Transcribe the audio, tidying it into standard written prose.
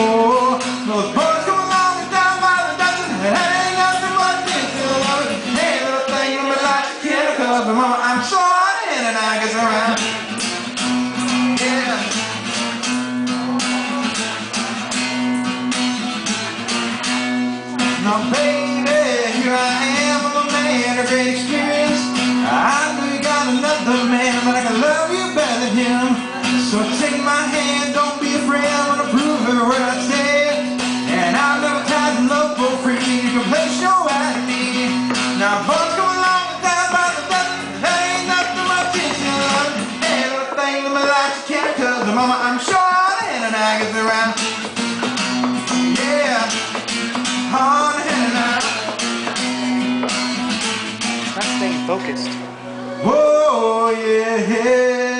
more. Those boys come along and down by the dozen, and ain't nothing but this love. Hey, little thing in my life, can't cover, mama, I'm so hot and I guess around. Yeah. Now baby, here I am, I'm a man of great experience. I know you got another man, but I can love you better than him. So take my hand, don't be afraid, I'm gonna prove every word I say. And I've never tried to love for free, you can place your right at me. Now boys come along and down by the dozen, that ain't nothing but teaching love. Hey, little thing in my life you can't cover, mama, I'm sure and I get around. Yeah, on and out. Not staying focused. Oh yeah.